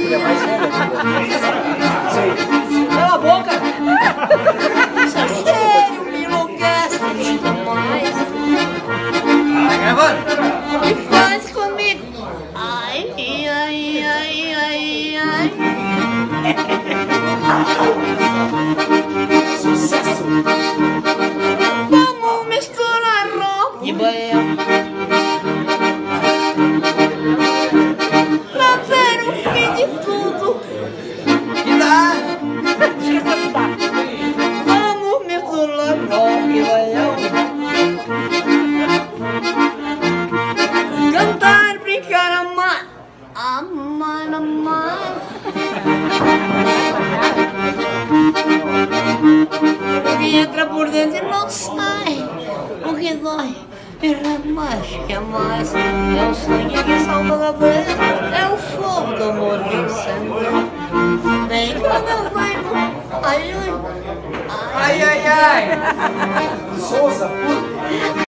filha mais velha. Cala a boca! Sério, me enlouquece demais. Tá gravando? E faz comigo. Ai, ai, ai, ai, ai. Sucesso! Vamos misturar rock e baião. Pra ver o fim de tudo. Que dá? Vamos misturar rock e baião. Cantar, brincar, amar. Amar, amar. O que entra por dentro e não sai. O que dói é mais que é mais. É o sangue que salta da veia. É o fogo do amor que incende. Vem cada vez. Ai, ai. Ai, ai, ai! Souza, puta!